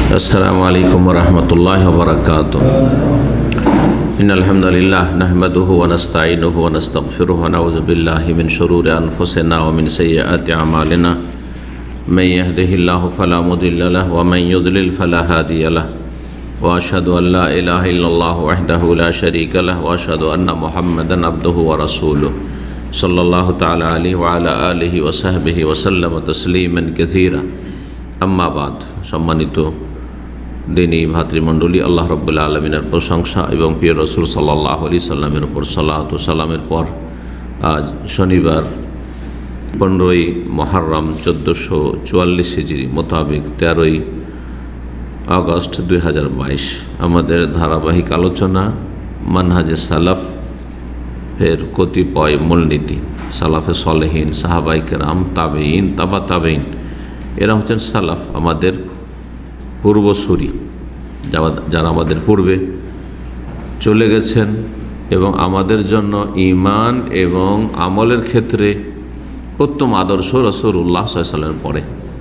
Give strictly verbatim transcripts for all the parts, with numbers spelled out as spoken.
अस्सलामु अलैकुम वरहमतुल्लाहि वबरकातुह। इन्नल हम्दुलिल्लाह नहमदुहु व नस्तईनुहु व नस्तगफिरुहु व नऊज़ु बिल्लाहि मिन शुरूरि अनफुसिना व मिन सय्यिआति अमालिना। मन यहदिहिल्लाहु फला मुदिल्ल लहु व मन युद्लिल फला हादिय लहु। व अशहदु अन ला इलाहा इल्लल्लाहु वहदहु ला शरीका लहु व अशहदु अन्न मुहम्मदन अब्दुहु व रसूलुहु सल्लल्लाहु तआला अलैहि व अला आलिहि व सहबिहि व सल्लम तस्लीमन कसीरा। अम्मा बाद। सम्मानित दिनी भातृमंडলী, আল্লাহ রাব্বুল আলামিনের প্রশংসা এবং প্রিয় রাসূল সাল্লাল্লাহু আলাইহি সাল্লামের উপর সালাত ও সালামের পর আজ শনিবার পনেরোই মুহররম চোদ্দোশো চুয়াল্লিশ হিজরি মোতাবেক তেরোই আগস্ট দুই হাজার বাইশ আমাদের ধারাবাহিক আলোচনা মানহাজে সালাফ এর কতিপয় মূলনীতি। সালাফে সালেহিন, সাহাবায়ে কেরাম, তাবেঈন, তাবা তাবেঈন, এরা হচ্ছেন সালাফ, আমাদের পূর্বসূরি, যারা আমাদের পূর্বে চলে গেছেন এবং আমাদের জন্য ঈমান এবং আমলের ক্ষেত্রে উত্তম আদর্শ রাসূলুল্লাহ সাল্লাল্লাহু আলাইহি ওয়াসাল্লামের পরে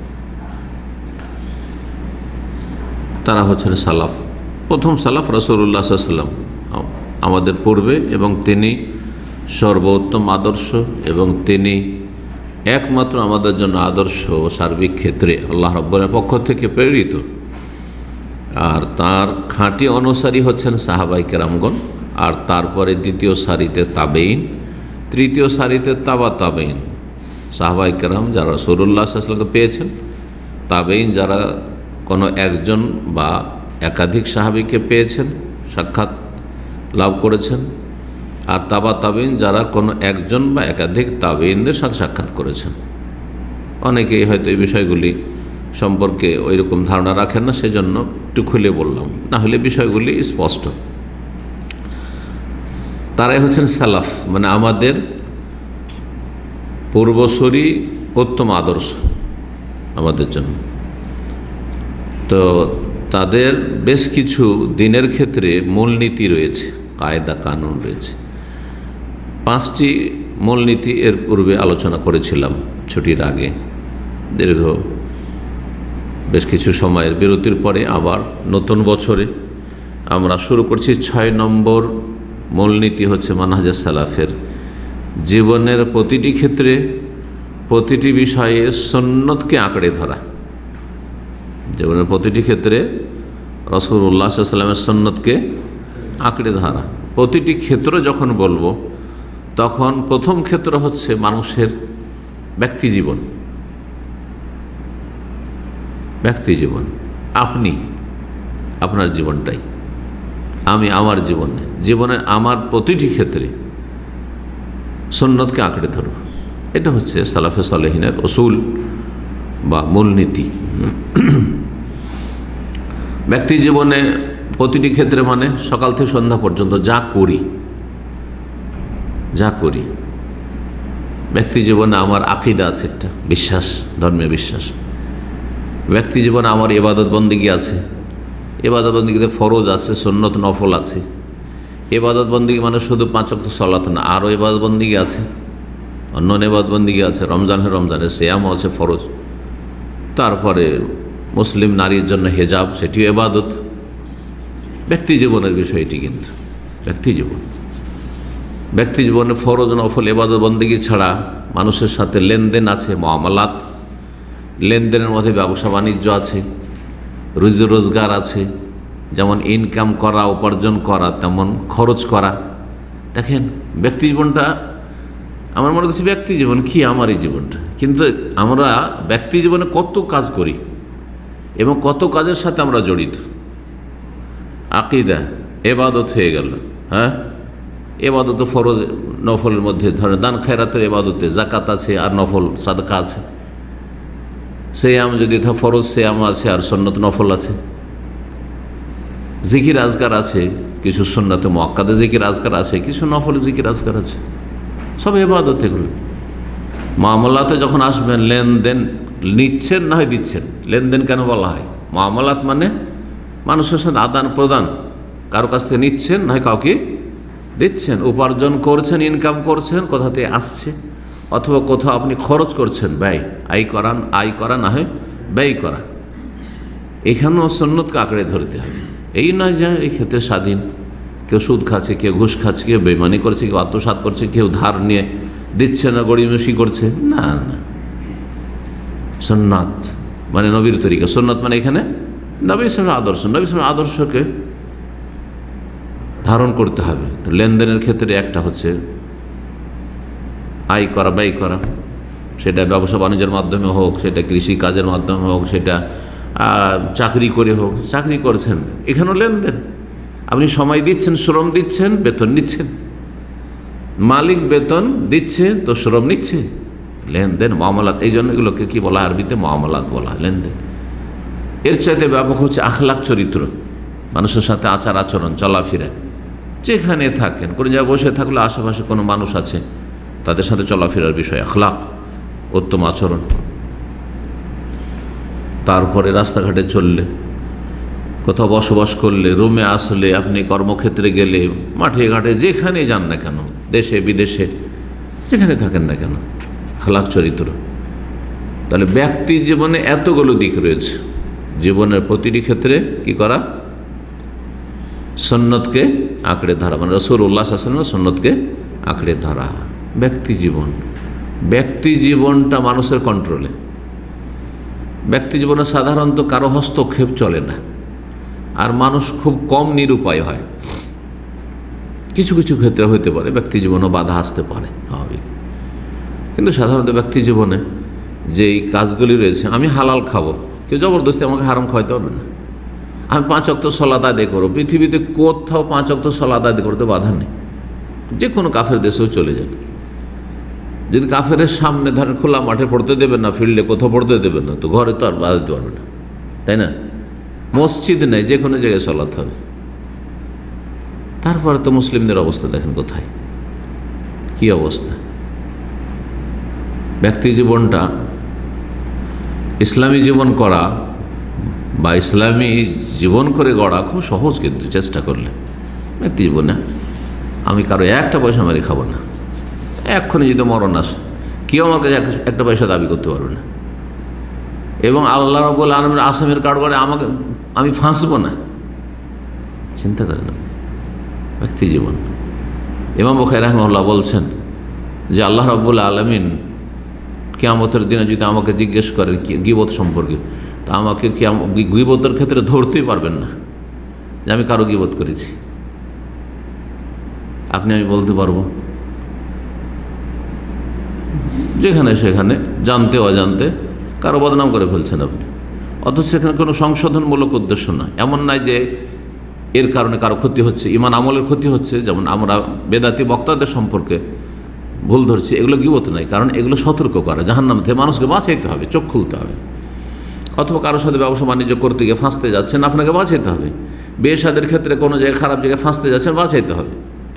তারা হচ্ছেন সালাফ। প্রথম সালাফ রাসূলুল্লাহ সাল্লাল্লাহু আলাইহি ওয়াসাল্লাম আমাদের পূর্বে, এবং তিনি সর্বোত্তম আদর্শ এবং তিনি একমাত্র আমাদের জন্য আদর্শ সার্বিক ক্ষেত্রে আল্লাহ রাব্বুল আলামিনের পক্ষ থেকে প্রেরিত। আর তার খাঁটি অনুসারী হচ্ছেন সাহাবায়ে কেরামগণ, আর তারপরে দ্বিতীয় সারিতে তাবেঈন, তৃতীয় সারিতে তাবা তাবেঈন। সাহাবায়ে কেরাম যারা রাসূলুল্লাহ সাল্লাল্লাহু আলাইহি ওয়াসাল্লামকে পেয়েছেন, তাবেঈন যারা কোনো একজন বা একাধিক সাহাবীকে পেয়েছেন, সাক্ষাৎ লাভ করেছেন, আর তাবা তাবেঈন যারা কোনো একজন বা একাধিক তাবেঈনদের সাথে সাক্ষাৎ করেছেন। অনেকেই হয়তো এই বিষয়গুলি সম্পর্কে ওই রকম ধারণা রাখেন না, সেজন্য একটু খুলে বললাম, না হলে বিষয়গুলি স্পষ্ট। তারাই হচ্ছেন সালাফ, মানে আমাদের পূর্বসূরি, উত্তম আদর্শ আমাদের জন্য। তো তাদের বেশ কিছু দিনের ক্ষেত্রে মূলনীতি রয়েছে, কায়দা কানুন রয়েছে। পাঁচটি মূলনীতি এর পূর্বে আলোচনা করেছিলাম ছুটির আগে। দীর্ঘ বেশ কিছু সময়ের বিরতির পরে আবার নতুন বছরে আমরা শুরু করছি। ছয় নম্বর মূলনীতি হচ্ছে মানহাজে সালাফের জীবনের প্রতিটি ক্ষেত্রে, প্রতিটি বিষয়ে সুন্নতকে আঁকড়ে ধরা। জীবনের প্রতিটি ক্ষেত্রে রাসূলুল্লাহ সাল্লাল্লাহু আলাইহি ওয়াসাল্লামের সুন্নতকে আঁকড়ে ধরা। প্রতিটি ক্ষেত্র যখন বলবো, তখন প্রথম ক্ষেত্র হচ্ছে মানুষের ব্যক্তি জীবন। ব্যক্তি জীবন, আপনি আপনার জীবনটাই, আমি আমার জীবনে, জীবনে আমার প্রতিটি ক্ষেত্রে সুন্নতকে আঁকড়ে ধরব। এটা হচ্ছে সালাফে সালেহিনের উসুল বা মূলনীতি। ব্যক্তি জীবনে প্রতিটি ক্ষেত্রে মানে সকাল থেকে সন্ধ্যা পর্যন্ত যা করি যা করি ব্যক্তি জীবনে আমার আকীদা আছে, একটা বিশ্বাস, ধর্মীয় বিশ্বাস। ব্যক্তি জীবনে আমার ইবাদত বন্দেগী আছে, ইবাদত বন্দেগীতে ফরজ আছে, সুন্নত নফল আছে। ইবাদত বন্দেগী মানে শুধু পাঁচ ওয়াক্ত সালাত না, আরও ইবাদত বন্দেগী আছে, অন্য ইবাদত বন্দেগী আছে। রমজানের রমজানে সিয়ামও আছে ফরজ। তারপরে মুসলিম নারীর জন্য হেজাব, সেটিও ইবাদত। ব্যক্তি জীবনের বিষয়টি কিন্তু ব্যক্তি জীবন। ব্যক্তি জীবনে ফরজ নফল ইবাদত বন্দেগী ছাড়া মানুষের সাথে লেনদেন আছে, মুআমালাত, লেনদেনের মধ্যে ব্যবসা বাণিজ্য আছে, রুজি রোজগার আছে। যেমন ইনকাম করা, উপার্জন করা, তেমন খরচ করা। দেখেন ব্যক্তি জীবনটা, আমার মনে করছি ব্যক্তি জীবন কি আমার এই জীবনটা, কিন্তু আমরা ব্যক্তি জীবনে কত কাজ করি এবং কত কাজের সাথে আমরা জড়িত। আকীদা ইবাদত হয়ে গেল, হ্যাঁ, ইবাদত ফরজ নফলের মধ্যে ধরেন দান খায়রাতের ইবাদতে যাকাত আছে আর নফল সাদকা আছে। সিয়াম যদি ফরজ সিয়াম আছে আর সুন্নত নফল আছে। জিকির আজকার আছে, কিছু সুন্নতে মুআক্কাদা জিকির আজকার আছে, কিছু নফল জিকির আজকার আছে, সব ইবাদত। এগুলো মুআমালাতে যখন আসবেন, লেনদেন নিচ্ছেন না হয় দিচ্ছেন। লেনদেন কেন বলা হয়? মুআমালাত মানে মানুষের সাথে আদান প্রদান, কারো কাছ থেকে নিচ্ছেন না হয় কাউকে দিচ্ছেন, উপার্জন করছেন, ইনকাম করছেন, কোথা থেকে আসছে, অথবা কোথাও আপনি খরচ করছেন, ব্যয়, আয় করান, আয় করা না হয় ব্যয় করা। এখানেও সুন্নতকে আঁকড়ে ধরতে হবে। এই নয় যে এই ক্ষেত্রে স্বাধীন, কেউ সুদ খাচ্ছে, কেউ ঘুষ খাচ্ছে, কেউ বেইমানি করছে, কেউ আত্মসাৎ করছে, কেউ ধার নিয়ে দিচ্ছে না, গড়িমসি করছে, না না। সুন্নাত মানে নবীর তরিকা, সুন্নাত মানে এখানে নবী সাল্লাল্লাহু আদর্শ, নবী সাল্লাল্লাহু আদর্শকে ধারণ করতে হবে। তো লেনদেনের ক্ষেত্রে একটা হচ্ছে আয় করা, ব্যয় করা, সেটা ব্যবসা বাণিজ্যের মাধ্যমে হোক, সেটা কৃষি কাজের মাধ্যমে হোক, সেটা চাকরি করে হোক। চাকরি করছেন, এখানেও লেনদেন। আপনি সময় দিচ্ছেন, শ্রম দিচ্ছেন, বেতন নিচ্ছেন। মালিক বেতন দিচ্ছে তো শ্রম নিচ্ছে, লেনদেন, মামলাত। এই জন্য এগুলোকে কি বলা হয় আরবিতে? মামলাত বলা হয়, লেনদেন। এর চাইতে ব্যাপক হচ্ছে আখলাক, চরিত্র, মানুষের সাথে আচার আচরণ, চলাফেরা। যেখানে থাকেন, কোনো জায়গায় বসে থাকলে আশেপাশে কোনো মানুষ আছে, তাদের সাথে চলাফেরার বিষয় আখলাক, উত্তম আচরণ। তারপরে রাস্তাঘাটে চললে, কোথাও বসবাস করলে, রুমে আসলে, আপনি কর্মক্ষেত্রে গেলে, মাঠে ঘাটে, যেখানে যান না কেন, দেশে বিদেশে যেখানে থাকেন না কেন, আখলাক, চরিত্র। তাহলে ব্যক্তি জীবনে এতগুলো দিক রয়েছে। জীবনের প্রতিটি ক্ষেত্রে কি করা? সুন্নতকে আঁকড়ে ধরা, মানে রাসূলুল্লাহ সাল্লাল্লাহু আলাইহি ওয়াসাল্লামের সুন্নতকে আঁকড়ে ধরা। ব্যক্তি জীবন, ব্যক্তি জীবনটা মানুষের কন্ট্রোলে। ব্যক্তি জীবনে সাধারণত কারো হস্তক্ষেপ চলে না, আর মানুষ খুব কম নিরুপায় হয়। কিছু কিছু ক্ষেত্রে হইতে পারে ব্যক্তি জীবনে বাধা আসতে পারে, স্বাভাবিক। কিন্তু সাধারণত ব্যক্তি জীবনে যেই কাজগুলি রয়েছে, আমি হালাল খাবো, কেউ জবরদস্তি আমাকে হারাম খাওয়াইতে পারবে না। আমি পাঁচ ওয়াক্ত সালাত আদায় করবো, পৃথিবীতে কোথাও পাঁচ ওয়াক্ত সালাত আদায় করতে বাধা নেই। যে কোনো কাফের দেশেও চলে যান, যদি কাফের সামনে ধরেন খোলা মাঠে পড়তে দেবেন না, ফিল্ডে কোথাও পড়তে দেবেন না, তো ঘরে তো আর বাধা দিতে পারবে না, তাই না? মসজিদ নেই, যে কোনো জায়গায় সালাত হবে। তারপরে তো মুসলিমদের অবস্থা দেখেন কোথায়, কি অবস্থা। ব্যক্তি জীবনটা ইসলামী জীবন করা বা ইসলামী জীবন করে গড়া খুব সহজ, কিন্তু চেষ্টা করলে। ব্যক্তি জীবনে আমি কারো একটা পয়সা মারি খাবো না, এক্ষুনি যদি মরণ আসে কেউ আমার কাছে একটা পয়সা দাবি করতে পারবে না, এবং আল্লাহ রাব্বুল আলামিনের আসামের কারবারে আমাকে আমি ফাঁসবো না। চিন্তা করেন ব্যক্তি জীবন। ইমাম বুখারী রাহিমাহুল্লাহ বলছেন যে আল্লাহ রাব্বুল আলামিন কিয়ামতের দিনে যদি আমাকে জিজ্ঞেস করেন গীবত সম্পর্কে, তা আমাকে গীবতের ক্ষেত্রে ধরতেই পারবেন না যে আমি কারো গীবত করেছি। আপনি আমি বলতে পারবো যেখানে সেখানে জানতে অজান্তে কারো বদনাম করে ফেলছেন আপনি, অথচ সেখানে কোনো সংশোধনমূলক উদ্দেশ্য না। এমন নয় যে এর কারণে কারো ক্ষতি হচ্ছে, ইমান আমলের ক্ষতি হচ্ছে। যেমন আমরা বেদাতি বক্তাদের সম্পর্কে ভুল ধরছি, এগুলো গীবত নাই, কারণ এগুলো সতর্ক করা, জাহান্নাম থেকে মানুষকে বাঁচাইতে হবে, চোখ খুলতে হবে। অথবা কারোর সাথে ব্যবসা বাণিজ্য করতে গিয়ে ফাঁসতে যাচ্ছেন, আপনাকে বাঁচাইতে হবে। বিয়ে শাদীর ক্ষেত্রে কোনো জায়গায় খারাপ জায়গায় ফাঁসতে যাচ্ছেন, বাঁচাইতে হবে।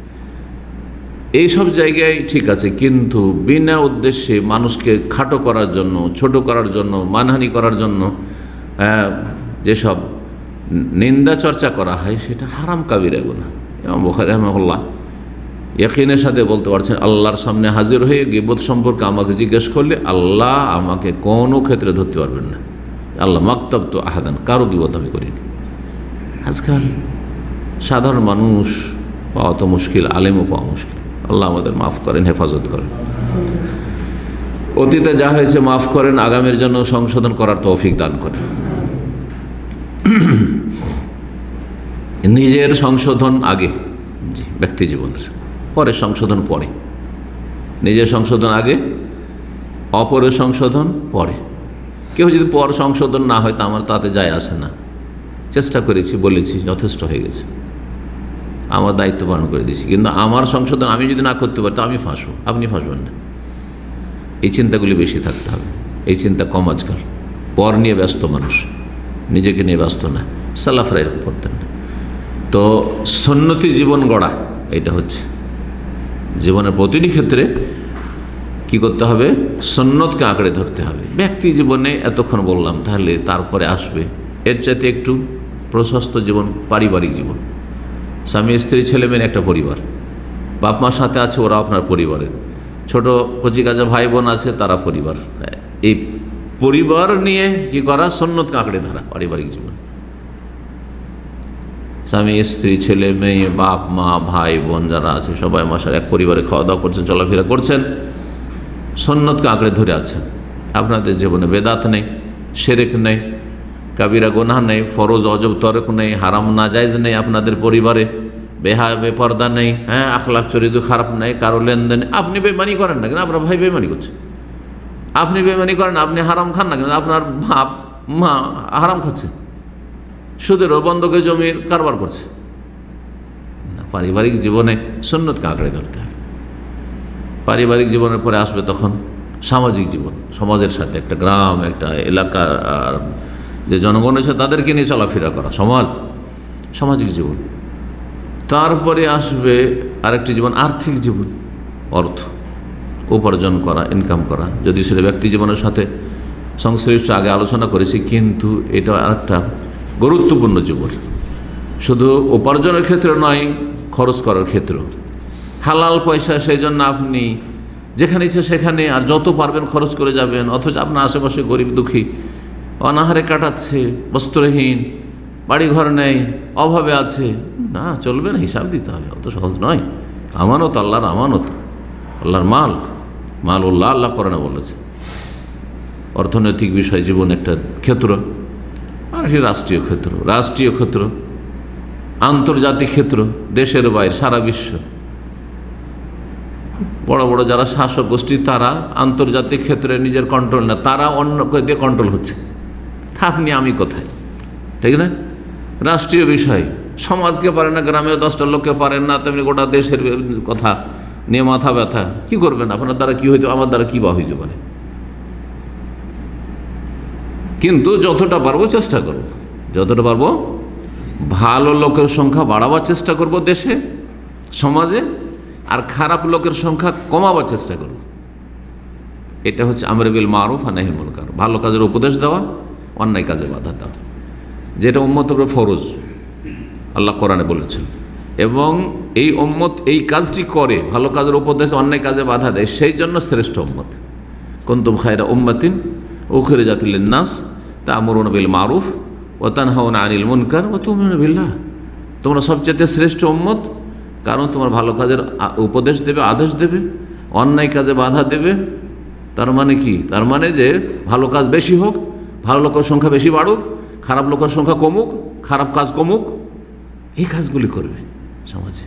এইসব জায়গায় ঠিক আছে, কিন্তু বিনা উদ্দেশ্যে মানুষকে খাটো করার জন্য, ছোট করার জন্য, মানহানি করার জন্য যেসব নিন্দা চর্চা করা হয়, সেটা হারাম কাবিরা গুনাহ। ইমাম বুখারী রাহিমাহুল্লাহ ইয়াকিনের সাথে বলতে পারছেন, আল্লাহর সামনে হাজির হয়ে গীবত সম্পর্কে আমাকে জিজ্ঞেস করলে আল্লাহ আমাকে কোনো ক্ষেত্রে ধরতে পারবেন না। আল্লাহ মাকতাব তো আহাদান, কারো গীবত আমি করিনি। আজকাল সাধারণ মানুষ পাওয়া তো মুশকিল, আলেমও পাওয়া মুশকিল। আল্লাহ আমাদের মাফ করেন, হেফাজত করেন। অতীতে যা হয়েছে মাফ করেন, আগামীর জন্য সংশোধন করার তৌফিক দান করেন। নিজের সংশোধন আগে, জি, ব্যক্তি জীবনের, পরে সংশোধন পরে। নিজের সংশোধন আগে, অপরের সংশোধন পরে। কেউ যদি পর সংশোধন না হয় তা আমার তাতে যায় আসে না। চেষ্টা করেছি, বলেছি, যথেষ্ট হয়ে গেছে, আমার দায়িত্ব পালন করে দিয়েছি। কিন্তু আমার সংশোধন আমি যদি না করতে পারি তো আমি ফাঁসবো, আপনি ফাঁসবেন না। এই চিন্তাগুলি বেশি থাকতে হবে, এই চিন্তা কম আজকাল। পর নিয়ে ব্যস্ত মানুষ, নিজেকে নিয়ে ব্যস্ত না। সালাফরা এরকম করতেন না। তো সুন্নতি জীবন গড়া, এটা হচ্ছে জীবনের প্রতিটি ক্ষেত্রে কি করতে হবে? সুন্নতকে আঁকড়ে ধরতে হবে। ব্যক্তি জীবনে এতক্ষণ বললাম, তাহলে তারপরে আসবে এর চাইতে একটু প্রশস্ত জীবন, পারিবারিক জীবন। স্বামী স্ত্রী ছেলে মেয়ের একটা পরিবার, বাপ মার সাথে আছে, ওরা আপনার পরিবারের। ছোটো কচিকাচা ভাই বোন আছে, তারা পরিবার। এই পরিবার নিয়ে কি করা, সুন্নতকে আঁকড়ে ধরা পারিবারিক জীবন। স্বামী স্ত্রী ছেলে মেয়ে বাপ মা ভাই বোন যারা আছে সবাই মাসার এক পরিবারে খাওয়া দাওয়া করছেন, চলাফেরা করছেন, সুন্নতকে আঁকড়ে ধরে আছেন। আপনাদের জীবনে বেদাত নেই, শিরক নেই, কাবিরা গুনাহ নেই, ফরজ অজব তরক নেই, হারাম নাজায়েজ নেই, আপনাদের পরিবারে বেহায়া বেপর্দা নেই, হ্যাঁ আখলাক চরিত্র খারাপ নেই, কারো লেনদেন। আপনি বেমানি করেন না কেন, আপনার ভাই বেমানি করছে। আপনি বেমানি করেন, আপনি হারাম খান না কেন, আপনার বাপ মা হারাম খাচ্ছে, সুদের ও বন্ধকের জমির কারবার করছে। পারিবারিক জীবনে সুন্নতকে আঁকড়ে ধরতে হবে। পারিবারিক জীবনের পরে আসবে তখন সামাজিক জীবন, সমাজের সাথে একটা গ্রাম একটা এলাকার যে জনগণ আছে তাদেরকে নিয়ে চলাফেরা করা, সমাজ সামাজিক জীবন। তারপরে আসবে আরেকটি জীবন, আর্থিক জীবন, অর্থ উপার্জন করা, ইনকাম করা। যদি সেটা ব্যক্তি জীবনের সাথে সংশ্লিষ্ট, আগে আলোচনা করেছি, কিন্তু এটা আরেকটা গুরুত্বপূর্ণ জীবন। শুধু উপার্জনের ক্ষেত্রে নয়, খরচ করার ক্ষেত্রেও হালাল পয়সা। সেই জন্য আপনি যেখানে ইচ্ছে সেখানে আর যত পারবেন খরচ করে যাবেন, অথচ আপনার আশেপাশে গরিব দুঃখী অনাহারে কাটাচ্ছে, বস্ত্রহীন, বাড়িঘর নেই, অভাবে আছে, না চলবে না, হিসাব দিতে হবে। অত সহজ নয়। আমানত আল্লাহর আমানত, আল্লাহর মাল, মাল উল্লাহ আল্লাহ কোরআনে বলেছে। অর্থনৈতিক বিষয় জীবন একটা ক্ষেত্র, আর এটি রাষ্ট্রীয় ক্ষেত্র, রাষ্ট্রীয় ক্ষেত্র, আন্তর্জাতিক ক্ষেত্র, দেশের বাইরে, সারা বিশ্ব। বড় বড় যারা শাসক গোষ্ঠী তারা আন্তর্জাতিক ক্ষেত্রে নিজের কন্ট্রোল না, তারা অন্যকে দিয়ে কন্ট্রোল হচ্ছে। আপনি আমি কোথায়, ঠিক না? রাষ্ট্রীয় বিষয়, সমাজকে পারেন না, গ্রামেও দশটা লোককে পারেন না, তেমনি গোটা দেশের কথা নিয়ে মাথা ব্যথা। কি করবেন? আপনার দ্বারা কি হইতে, আমার দ্বারা কি বা হইতে পারে। কিন্তু যতটা পারবো চেষ্টা করব, যতটা পারবো ভালো লোকের সংখ্যা বাড়াবার চেষ্টা করব দেশে সমাজে, আর খারাপ লোকের সংখ্যা কমাবার চেষ্টা করব। এটা হচ্ছে আমরে বিল মারুফ আর নাহি মুনকার, ভালো কাজের উপদেশ দেওয়া, অন্যায় কাজে বাধা দেওয়া, যেটা উম্মতের উপর ফরজ, আল্লাহ কোরআনে বলেছেন। এবং এই উম্মত এই কাজটি করে, ভালো কাজের উপদেশ অন্যায় কাজে বাধা দেয়, সেই জন্য শ্রেষ্ঠ উম্মত। কুনতুম খায়রা উম্মাতিন উখরিজাত লিন-নাস তা'মুরুনা বিল মারুফ ওয়া তানহাউনা আনিল মুনকার ওয়া তু'মিনুনা বিল্লাহ। তোমরা সবচেয়ে শ্রেষ্ঠ উম্মত, কারণ তোমার ভালো কাজের উপদেশ দেবে, আদেশ দেবে, অন্যায় কাজে বাধা দেবে। তার মানে কি? তার মানে যে ভালো কাজ বেশি হোক, ভালো লোকের সংখ্যা বেশি বাড়ুক, খারাপ লোকের সংখ্যা কমুক, খারাপ কাজ কমুক, এই কাজগুলি করবে সমাজে।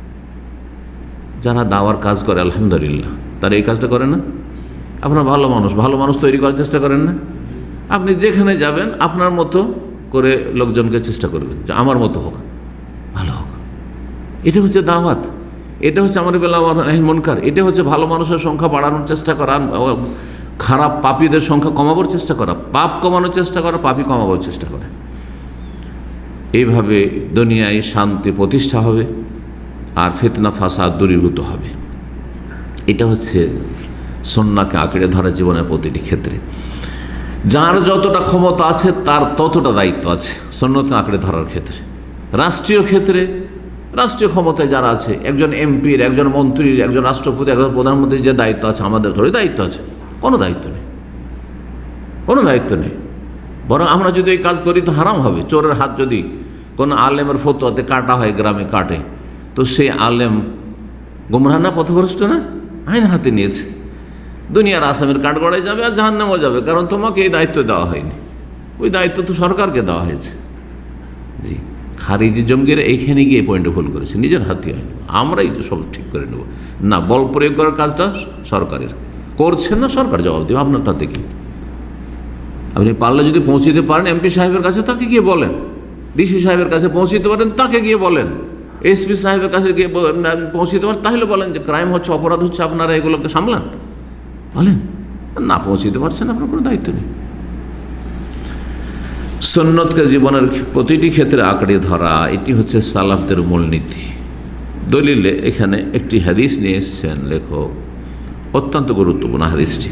যারা দাওয়ার কাজ করে আলহামদুলিল্লাহ, তারা এই কাজটা করে না? আপনার ভালো মানুষ, ভালো মানুষ তৈরি করার চেষ্টা করেন না? আপনি যেখানে যাবেন আপনার মতো করে লোকজনকে চেষ্টা করবেন যে আমার মতো হোক, ভালো হোক। এটা হচ্ছে দাওয়াত, এটা হচ্ছে আমর বিল মারুফ নাহি মুনকার, এটা হচ্ছে ভালো মানুষের সংখ্যা বাড়ানোর চেষ্টা করা, খারাপ পাপীদের সংখ্যা কমাবার চেষ্টা করা, পাপ কমানোর চেষ্টা করা, পাপী কমাবার চেষ্টা করা। এইভাবে দুনিয়ায় শান্তি প্রতিষ্ঠা হবে আর ফিতনা ফাসাদ দূরীভূত হবে। এটা হচ্ছে সুন্নাহকে আঁকড়ে ধরা জীবনের প্রতিটি ক্ষেত্রে। যার যতটা ক্ষমতা আছে তার ততটা দায়িত্ব আছে সুন্নাহকে আঁকড়ে ধরার ক্ষেত্রে। রাষ্ট্রীয় ক্ষেত্রে, রাষ্ট্রীয় ক্ষমতায় যারা আছে, একজন এমপির, একজন মন্ত্রীর, একজন রাষ্ট্রপতি, একজন প্রধানমন্ত্রীর যে দায়িত্ব আছে, আমাদের ধরে দায়িত্ব আছে? কোনো দায়িত্ব নেই, কোনো দায়িত্ব নেই। বরং আমরা যদি এই কাজ করি তো হারাম হবে। চোরের হাত যদি কোনো আলেমের ফতোয়াতে কাটা হয়, গ্রামে কাটে, তো সেই আলেম গোমরাহ না, পথভ্রষ্ট না? আইন হাতে নিয়েছে, দুনিয়ার আসামের কাঠগড়ায় যাবে আর জাহান্নামেও যাবে, কারণ তোমাকে এই দায়িত্ব দেওয়া হয়নি, ওই দায়িত্ব তো সরকারকে দেওয়া হয়েছে। জি, খারিজি জঙ্গিরা এইখানে গিয়ে পয়েন্টে ভুল করেছে, নিজের হাতে হয়নি, আমরাই তো সব ঠিক করে নেব না। বল প্রয়োগ করার কাজটা সরকারের, করছেন না, সরকার জবাব দেবে, আপনার তাতে কি? আপনি পারলে যদি পৌঁছে দিতে পারেন এমপি সাহেবের কাছে, তাকে গিয়ে বলেন। ডিসি সাহেবের কাছে পৌঁছে দিতে পারেন, তাকে গিয়ে বলেন। এসপি সাহেবের কাছে গিয়ে পৌঁছে দিতে পারেন, তাহলে বলেন যে ক্রাইম হচ্ছে, অপরাধ হচ্ছে, আপনারা এগুলোকে সামলান, বলেন। না পৌঁছে দিতে পারছেন, আপনার কোনো দায়িত্ব নেই। সুন্নতকে জীবনের প্রতিটি ক্ষেত্রে আঁকড়ে ধরা, এটি হচ্ছে সালাফদের মূলনীতি। দলিলে এখানে একটি হাদিস নিয়ে এসেছেন লেখক, অত্যন্ত গুরুত্বপূর্ণ হাদিসটি।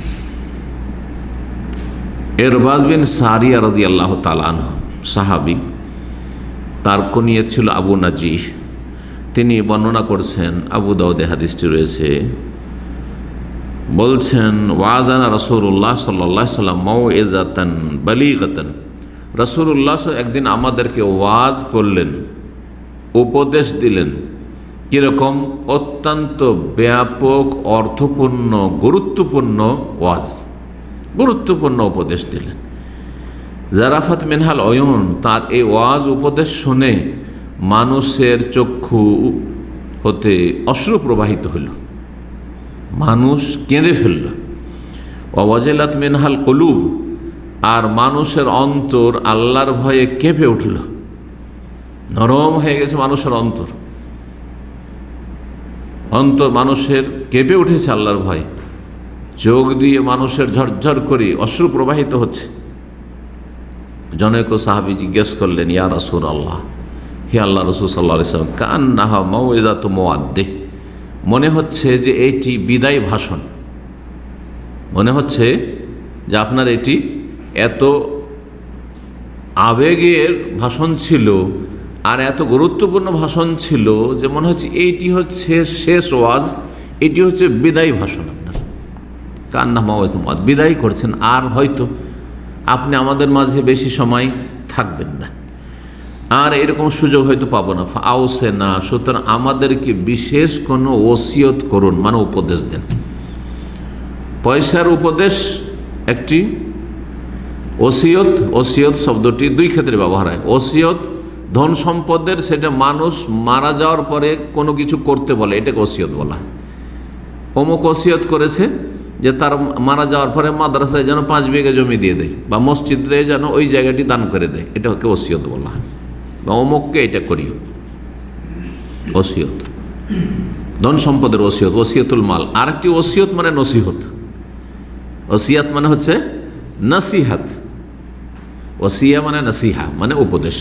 ইরবাজ বিন সারিয়া রাদিয়াল্লাহু তাআলা আনহু, সাহাবী, তার কুনিয়ত ছিল আবু নাজিহ। তিনি বর্ণনা করছেন, আবু দাউদে হাদিসটি রয়েছে, বলছেন ওয়াজানা রাসূলুল্লাহ সাল্লাল্লাহু আলাইহি ওয়াসাল্লাম মাউইযাতান বালিগাতান, রাসূলুল্লাহ একদিন আমাদেরকে ওয়াজ করলেন, উপদেশ দিলেন। কীরকম? অত্যন্ত ব্যাপক, অর্থপূর্ণ, গুরুত্বপূর্ণ ওয়াজ, গুরুত্বপূর্ণ উপদেশ দিলেন। জারাফাত মিনহাল অয়ুন, তার এই ওয়াজ উপদেশ শুনে মানুষের চক্ষু হতে অশ্রু প্রবাহিত হইল, মানুষ কেঁদে ফেলল। ওয়াজিলাত মিনহাল কুলুব, আর মানুষের অন্তর আল্লাহর ভয়ে কেঁপে উঠল, নরম হয়ে গেছে মানুষের অন্তর, অন্তর মানুষের কেঁপে উঠেছে আল্লাহর ভয়ে, চোখ দিয়ে মানুষের ঝরঝর করে অশ্রু প্রবাহিত হচ্ছে। জনৈক সাহাবী জিজ্ঞেস করলেন, ইয়া রাসূলাল্লাহ, হে আল্লাহ রাসূল সাল্লাল্লাহু আলাইহি ওয়াসাল্লাম, কান্নাহা মাউইযাতু মুআদ্দিহ, মনে হচ্ছে যে এটি বিদায় ভাষণ, মনে হচ্ছে যে আপনার এটি এত আবেগের ভাষণ ছিল আর এত গুরুত্বপূর্ণ ভাষণ ছিল যে মনে হচ্ছে এইটি হচ্ছে শেষ ওয়াজ, এটি হচ্ছে বিদায় ভাষণ আপনার। কান্না মাওয়াজ, বিদায় করছেন, আর হয়তো আপনি আমাদের মাঝে বেশি সময় থাকবেন না, আর এরকম সুযোগ হয়তো পাবো না। আউসে না, সুতরাং আমাদেরকে বিশেষ কোনো ওসিয়ত করুন, মানে উপদেশ দেন। পয়সার উপদেশ একটি, ওসিয়ত, ওসিয়ত শব্দটি দুই ক্ষেত্রে ব্যবহার হয়। ওসিয়ত ধন সম্পদের, সেটা মানুষ মারা যাওয়ার পরে কোনো কিছু করতে বলে, এটাকে ওসিয়ত বলা। অমুক ওসিয়ত করেছে যে তার মারা যাওয়ার পরে মাদ্রাসায় যেন পাঁচ বিঘা জমি দিয়ে দেয়, বা মসজিদে যেন ওই জায়গাটি দান করে দেয়, এটাকে ওসিয়ত বলা হয়। বা অমুককে এটা করিও, ওসিয়ত ধন সম্পদের ওসিয়ত, ওসিয়তুল মাল। আর একটি ওসিয়ত মানে নসিহত, ওসিয়াত মানে হচ্ছে নসিহাত, ওসিয়া মানে নসিহা মানে উপদেশ।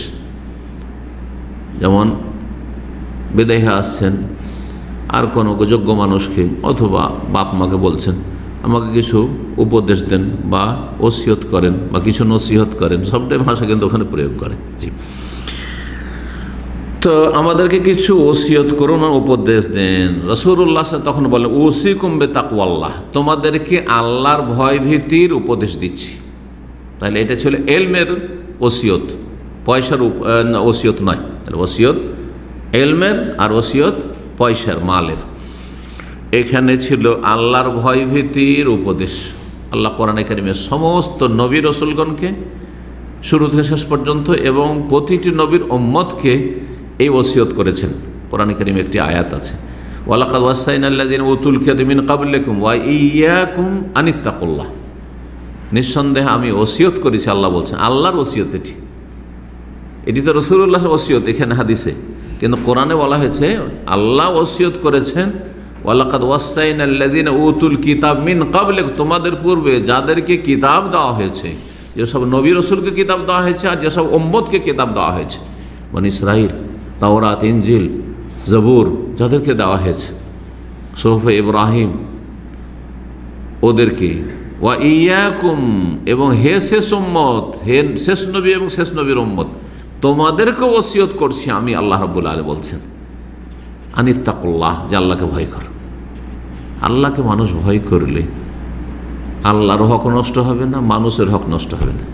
যেমন বিদেহে আসছেন, আর কোনো যোগ্য মানুষকে অথবা বাপ মাকে বলছেন আমাকে কিছু উপদেশ দেন বা ওসিয়ত করেন বা কিছু নসিহত করেন, সবটাই ভাষা কিন্তু ওখানে প্রয়োগ করে। জি, তো আমাদেরকে কিছু ওসিয়ত করুন, উপদেশ দেন। রাসূলুল্লাহ তখন বলেন, উসিকুম বিতাকওয়াল্লাহ, তোমাদেরকে আল্লাহর ভয় ভীতির উপদেশ দিচ্ছি। তাহলে এটা ছিল এলমের ওসিয়ত, পয়সার ওসিয়ত নয়। তাহলে ওসিয়ত এলমের আর ওসিয়ত পয়সার, মালের। এখানে ছিল আল্লাহর ভয় ভীতির উপদেশ। আল্লাহ কোরআনে কারিমে সমস্ত নবী রাসূলগণকে শুরু থেকে শেষ পর্যন্ত এবং প্রতিটি নবীর উম্মতকে এই ওসিয়ত করেছেন। কোরআনে কারিমে একটি আয়াত আছে, ওয়ালাকাদ ওয়াসাইনাল্লাযিনা উতুল কিতাবা মিন ক্বাবলিকুম ওয়া ইয়্যাকুম আনিত্তাকুল্লাহ, নিঃসন্দেহে আমি ওসিয়ত করেছি, আল্লাহ বলছেন। আল্লাহর ওসিয়ত এটি, এটি তো রাসূলুল্লাহর ওসিয়ত এখানে হাদিসে, কিন্তু কোরআনে বলা হয়েছে আল্লাহ ওসিয়ত করেছেন, ওয়ালাকাদ ওয়াসাইনাল্লাযিনা উতুল কিতাব মিন ক্বাবলিকুম, তোমাদের পূর্বে যাদেরকে কিতাব দেওয়া হয়েছে, যেসব নবী রাসূলকে কিতাব দেওয়া হয়েছে আর যেসব উম্মতকে কিতাব দেওয়া হয়েছে, বনী ইসরাঈল, তাওরাত, ইনজিল, জবুর, যাদেরকে দেওয়া হয়েছে, সুহুফে ইব্রাহিম, ওদেরকে, ওয়া ইয়্যাকুম, এবং হে শেষ উম্মত, হে শেষ নবী এবং শেষ নবীর উম্মত, তোমাদেরকে ওসিয়ত করছি আমি, আল্লাহ রাব্বুল আলামিন বলছেন, আনিত্তাকুল্লাহ, যে আল্লাহকে ভয় কর। আল্লাহকে মানুষ ভয় করলে আল্লাহর হক নষ্ট হবে না, মানুষের হক নষ্ট হবে না,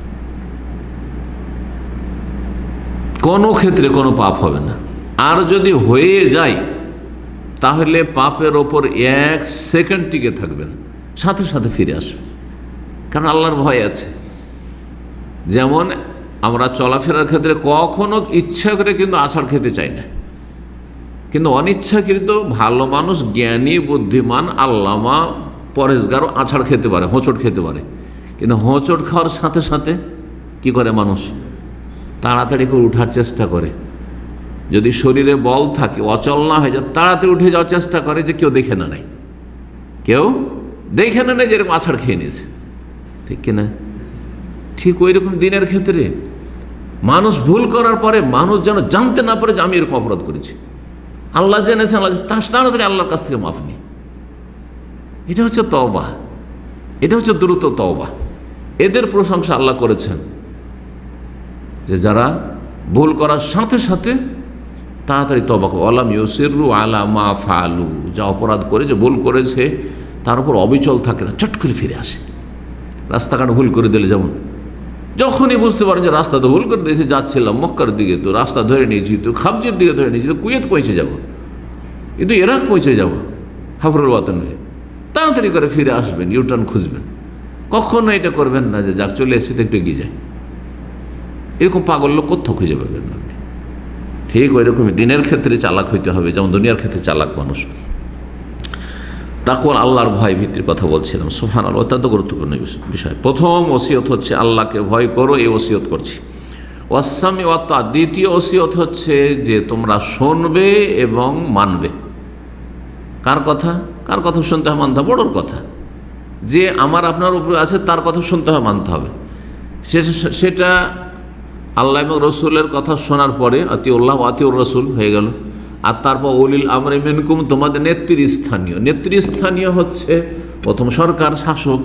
কোনো ক্ষেত্রে কোনো পাপ হবে না। আর যদি হয়ে যায় তাহলে পাপের ওপর এক সেকেন্ড টিকে থাকবেন, সাথে সাথে ফিরে আসবে, কারণ আল্লাহর ভয় আছে। যেমন আমরা চলাফেরার ক্ষেত্রে কখনো ইচ্ছা করে কিন্তু আছাড় খেতে চাই না, কিন্তু অনিচ্ছাকৃত ভালো মানুষ, জ্ঞানী, বুদ্ধিমান, আল্লামা, পরেশগারও আছাড় খেতে পারে, হোঁচট খেতে পারে। কিন্তু হোঁচট খাওয়ার সাথে সাথে কি করে মানুষ? তাড়াতাড়ি করে উঠার চেষ্টা করে, যদি শরীরে বল থাকে, অচল না হয়ে যায়, তাড়াতাড়ি উঠে যাওয়ার চেষ্টা করে যে কেউ দেখে না, নাই কেউ দেখে না নেই, যেরকম আছাড় খেয়ে নিয়েছে, ঠিক কিনা? ঠিক ওই রকম দিনের ক্ষেত্রে মানুষ ভুল করার পরে মানুষ যেন জানতে না পারে যে আমি এরকম অপরাধ করেছি। আল্লাহ জেনেছেন, আল্লাহ তাড়াতাড়ি আল্লাহর কাছ থেকে মাফ নেই। এটা হচ্ছে তওবা, এটা হচ্ছে দ্রুত তওবা। এদের প্রশংসা আল্লাহ করেছেন যে যারা ভুল করার সাথে সাথে তাড়াতাড়ি তওবা করে, আলাম ইউসিরু আলা মা ফালু, যা অপরাধ করে, যে ভুল করেছে তার উপর অবিচল থাকে না, চট করে ফিরে আসে। রাস্তাঘাট ভুল করে দিলে যেমন, যখনই বুঝতে পারেন যে রাস্তা তো ভুল করে দিয়েছে, যাচ্ছিলাম মক্কার দিকে, তো রাস্তা ধরে নিয়েছি, তো খাবজির দিকে ধরে নিয়েছি, তো কুয়েত পৌঁছে যাব, কিন্তু ইরাক পৌঁছে যাব হাফরুল ওয়াতন হয়ে, তাড়াতাড়ি করে ফিরে আসবেন, ইউটার্ন খুঁজবেন। কখনো এটা করবেন না যে যাক চলে এসে তো একটু এগিয়ে যায়। এরকম পাগল লোক কোথাও খুঁজে পাবেন না। ঠিক ওই রকমই দিনের ক্ষেত্রে চালাক হইতে হবে, যেমন দুনিয়ার ক্ষেত্রে চালাক মানুষ। তাকওয়া আল্লাহর ভয় ভীতির কথা বলছিলাম, সুবহানাল্লাহ, অত্যন্ত গুরুত্বপূর্ণ বিষয়। প্রথম ওসিয়ত হচ্ছে আল্লাহকে ভয় করো, এই ওসিয়ত করছি। ওয়াসসামি ওয়াত তাআ, দ্বিতীয় ওসিয়ত হচ্ছে যে তোমরা শুনবে এবং মানবে। কার কথা? কার কথা শুনতে হয়, মানতে হবে? বড়োর কথা, যে আমার আপনার উপরে আছে তার কথা শুনতে হয়, মানতে হবে। সেটা আল্লাহ এবং রসুলের কথা শোনার পরে আতিউল্লাহ আতিউর রসুল হয়ে গেল। আর তারপর উলিল আমরে মিনকুম, তোমাদের নেতৃস্থানীয়। নেতৃস্থানীয় হচ্ছে প্রথম সরকার, শাসক,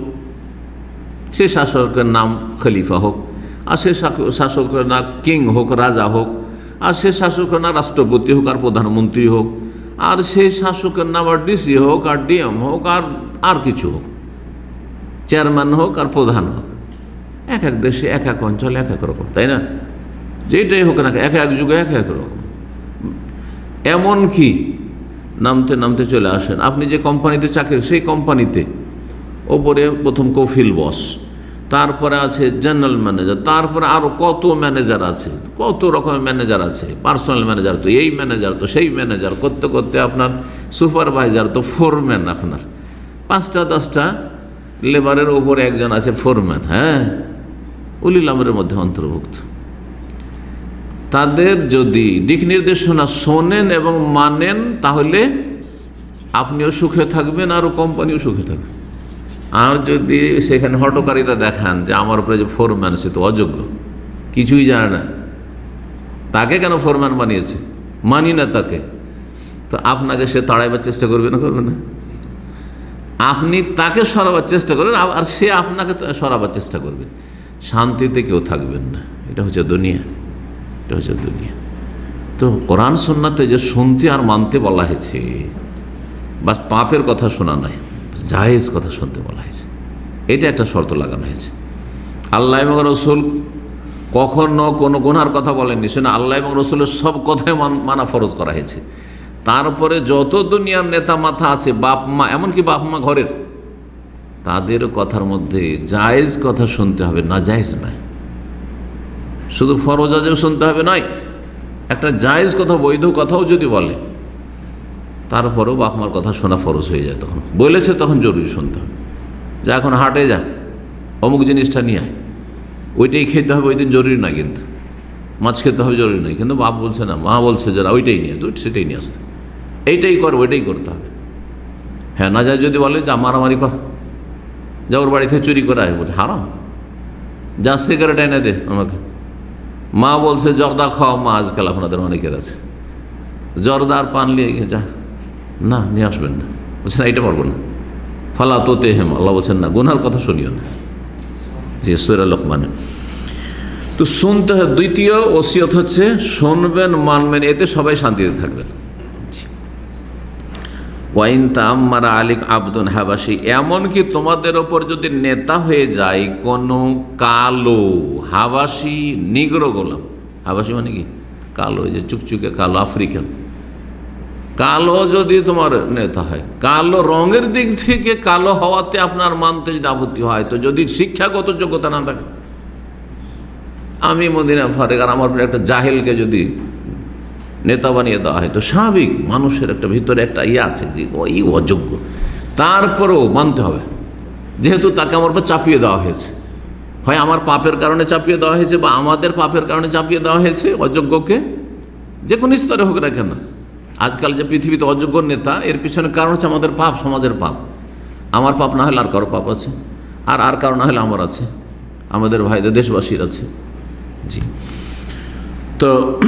সে শাসকের নাম খলিফা হোক, আর সে শাসকের নাম কিং হোক, রাজা হোক, আর সে শাসকের নাম রাষ্ট্রপতি হোক আর প্রধানমন্ত্রী হোক, আর সেই শাসকের নাম আর ডিসি হোক আর ডিএম হোক আর আর কিছু হোক, চেয়ারম্যান হোক আর প্রধান হোক। এক এক দেশে এক এক অঞ্চলে এক এক রকম, তাই না? যেটাই হোক না, এক এক যুগে এক এক রকম। এমন কি নামতে নামতে চলে আসেন, আপনি যে কোম্পানিতে চাকরি, সেই কোম্পানিতে ওপরে প্রথম কফিল বস, তারপরে আছে জেনারেল ম্যানেজার, তারপরে আরও কত ম্যানেজার আছে, কত রকমের ম্যানেজার আছে, পার্সোনাল ম্যানেজার, তো এই ম্যানেজার, তো সেই ম্যানেজার, করতে করতে আপনার সুপারভাইজার, তো ফোরম্যান, আপনার পাঁচটা দশটা লেবারের ওপরে একজন আছে ফোরম্যান। হ্যাঁ, উলিল আমরের মধ্যে অন্তর্ভুক্ত। তাদের যদি দিক নির্দেশনা শোনেন এবং মানেন, তাহলে আপনিও সুখে থাকবেন আর কোম্পানিও সুখে থাকবে। আর যদি সেখানে হটকারিতা দেখান যে আমার উপরে যে ফোরম্যান, সে তো অযোগ্য, কিছুই জানে না, তাকে কেন ফোরম্যান বানিয়েছে, মানি না তাকে, তো আপনাকে সে তাড়াইবার চেষ্টা করবে না, করবে না? আপনি তাকে সরাবার চেষ্টা করবেন আর সে আপনাকে সরাবার চেষ্টা করবে, শান্তিতে কেউ থাকবেন না। এটা হচ্ছে দুনিয়া, এটা হচ্ছে দুনিয়া। তো কোরআন সুন্নাতে যে শুনতে আর মানতে বলা হয়েছে, বাস পাপের কথা শোনা নয়, জায়েজ কথা শুনতে বলা হয়েছে, এটা একটা শর্ত লাগানো হয়েছে। আল্লাহ এবং রসুল কখনো কোনো গুনার কথা বলেননি, সেটা আল্লাহ এবং রসুলের সব কথাই মানা ফরজ করা হয়েছে। তারপরে যত দুনিয়ার নেতা মাথা আছে, বাপ মা, এমনকি বাপ মা ঘরের, তাদের কথার মধ্যে জায়েজ কথা শুনতে হবে, না জায়েজ নয়। শুধু ফরজ আজব শুনতে হবে নয়, একটা জায়েজ কথা, বৈধ কথাও যদি বলে, তারপরেও বাপ মার কথা শোনা ফরজ হয়ে যায়। তখন বলেছে তখন জরুরি শুনতে হবে। যা এখন হাটে যা, অমুক জিনিসটা নিয়ে আয়, ওইটাই খেতে হবে, ওই দিন জরুরি না, কিন্তু মাছ খেতে হবে জরুরি নয়, কিন্তু বাপ বলছে না, মা বলছে যারা ওইটাই নিয়ে, তো সেটাই নিয়ে আসতে, এইটাই কর, ওইটাই করতে হবে। হ্যাঁ, না যায় যদি বলে যা মারামারি কর, যা ওর বাড়ি থেকে চুরি করে আয়, বলছে হারাম, যা সিগারেট এনে দে আমাকে। মা বলছে জর্দা খাওয়া, মা আজকাল আপনাদের অনেকের আছে, জর্দা আর পান নিয়ে যা, না নিয়ে আসবেন না, বলছে না এটা পারবো না, ফালা তোতে হেম, আল্লাহ বলছেন না, গুনার কথা শুনিও না, যে সূরা লোকমানে। তো শুনতে হয়। দ্বিতীয় ওসিয়ত হচ্ছে শুনবেন, মানবেন, এতে সবাই শান্তিতে থাকবেন। ওয়াইন তাআম্মারা আলিক আবদুন হাবাসি, এমনকি তোমাদের ওপর যদি নেতা হয়ে যায় কোনো কালো হাবাসি নিগ্রো গোলাম। হাবাসি মানে কি? কালো, যে চুকচুকে কালো, আফ্রিকান কালো যদি তোমার নেতা হয়, কালো রঙের দিক থেকে কালো হওয়াতে আপনার মানতে যদি আপত্তি হয়, তো যদি শিক্ষাগত যোগ্যতা না থাকে, আমি মদিনা ফারেক আর আমার একটা জাহেলকে যদি নেতা বানিয়ে দেওয়া হয়, তো স্বাভাবিক মানুষের একটা ভিতরে একটা ইয়ে আছে যে ওই অযোগ্য, তারপরেও মানতে হবে, যেহেতু তাকে আমার উপর চাপিয়ে দেওয়া হয়েছে। হয় আমার পাপের কারণে চাপিয়ে দেওয়া হয়েছে, বা আমাদের পাপের কারণে চাপিয়ে দেওয়া হয়েছে অযোগ্যকে, যে কোনো স্তরে হোক না কেন। আজকাল যে পৃথিবীতে অযোগ্য নেতা, এর পিছনে কারণ হচ্ছে আমাদের পাপ, সমাজের পাপ। আমার পাপ না হলে আর কারো পাপ আছে, আর আর কারো না হলে আমার আছে, আমাদের ভাইদের, দেশবাসীর আছে। জি, তো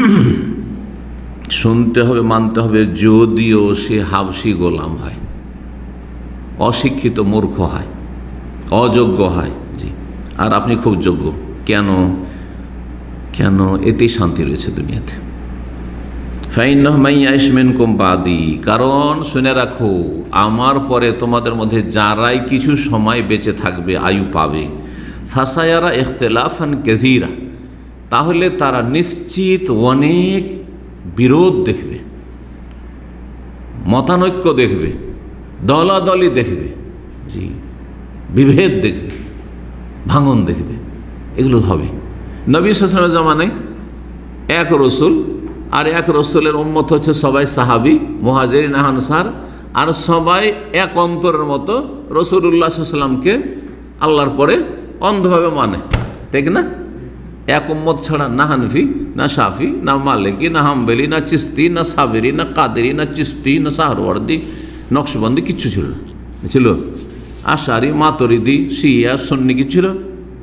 শুনতে হবে, মানতে হবে, যদিও সে হাবশি গোলাম হয়, অশিক্ষিত মূর্খ হয়, অযোগ্য হয়। জি, আর আপনি খুব যোগ্য, কেন? কেন? এতেই শান্তি রয়েছে দুনিয়াতে। ফাইন্নাহু মান ইয়াইশ মিনকুম বাদি, কারণ শুনে রাখো আমার পরে তোমাদের মধ্যে যারাই কিছু সময় বেঁচে থাকবে, আয়ু পাবে, ফাসায়ারা ইখতিলাফান কাসীরা, তাহলে তারা নিশ্চিত অনেক বিরোধ দেখবে, মতানৈক্য দেখবে, দলাদলি দেখবে, জি বিভেদ দেখবে, ভাঙন দেখবে, এগুলো হবে। নবী সাল্লাল্লাহু আলাইহি ওয়াসাল্লামের জামানায় এক রসুল, আর এক রসুলের উম্মত হচ্ছে সবাই সাহাবি, মুহাজিরিন আনসার, আর সবাই এক অন্তরের মতো রাসূলুল্লাহ সাল্লাল্লাহু আলাইহি ওয়াসাল্লামকে আল্লাহর পরে অন্ধভাবে মানে, ঠিক না? এক উম্মত ছাড়া না হানফি, না শাফি, না মালিকি, না হাম্বলি, না চিস্তি, না সাবেরি, না কাদেরি, না চিস্তি, না সাহরওয়ার্দি, নকশবন্দি কিচ্ছু ছিল না। ছিল আশারি, মাতুরিদি, শিয়া, সুন্নি কি ছিল?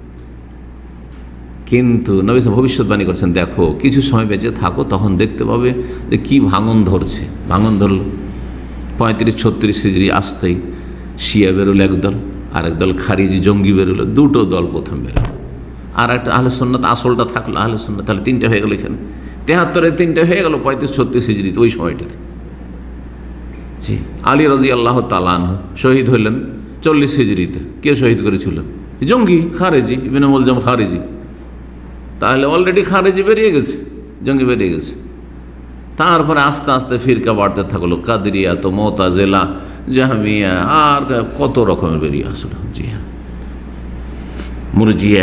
কিন্তু নবী সাল্লাল্লাহু ভবিষ্যৎবাণী করছেন, দেখো কিছু সময় বেঁচে থাকো, তখন দেখতে পাবে যে কী ভাঙন ধরছে। ভাঙন ধরল পঁয়ত্রিশ ছত্রিশ হিজরি আসতেই শিয়া বেরোলো একদল, আর একদল খারিজি জঙ্গি বেরোলো, দুটো দল প্রথম বেরোলো, আর একটা আহলে সুন্নাত আসলটা থাকলো আহলে সুন্নাত, তাহলে তিনটা হয়ে গেল। এখানে তেহাত্তরে তিনটা হয়ে গেল পঁয়ত্রিশ ছত্রিশ হিজরিতে, ওই সময়টাতে। জি, আলী রাদিয়াল্লাহু তাআলা আনহু শহীদ হইলেন চল্লিশ হিজরিতে। কে শহীদ করেছিল? জঙ্গি খারেজি, ইবনে মুলজাম খারেজি। তাহলে অলরেডি খারেজি বেরিয়ে গেছে, জঙ্গি বেরিয়ে গেছে। তারপরে আস্তে আস্তে ফিরকা বাড়তে থাকলো, কাদরিয়া, তো মুতাজিলা, জাহমিয়া, আর কত রকমের বেরিয়ে আসলো। জি হ্যাঁ, মুরজিয়া,